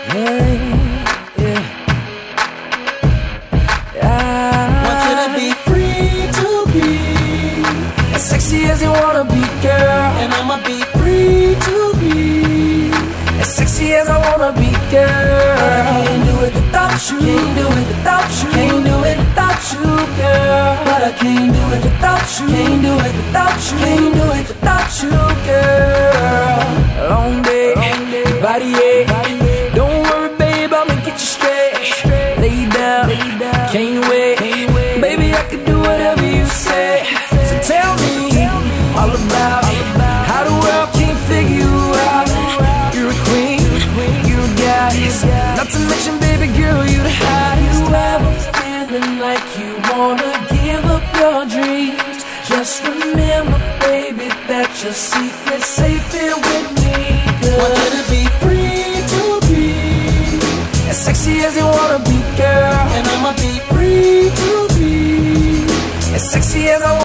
Want you to be free to be as sexy as you wanna be, girl. and I'ma be free to be As sexy as I wanna be, girl. but I can't do it without you. Can't do it without you. Can't do it without you, girl. but I can't do it Without you. Can't do it without you. Can't do it without you, girl. Long day, body ache. Don't worry, babe, I'ma get you straight. Lay down, can't wait. Baby, I can do whatever you say. So tell me all about how the world can't figure you out. You're a queen, you're a goddess. Not to mention, baby girl, you the hottest. You ever feeling like you wanna give up your dreams? Just remember, baby, that your secret's safe here with me. Want you to be free to be As sexy as you wanna be, girl. and I'ma be free to be As sexy as I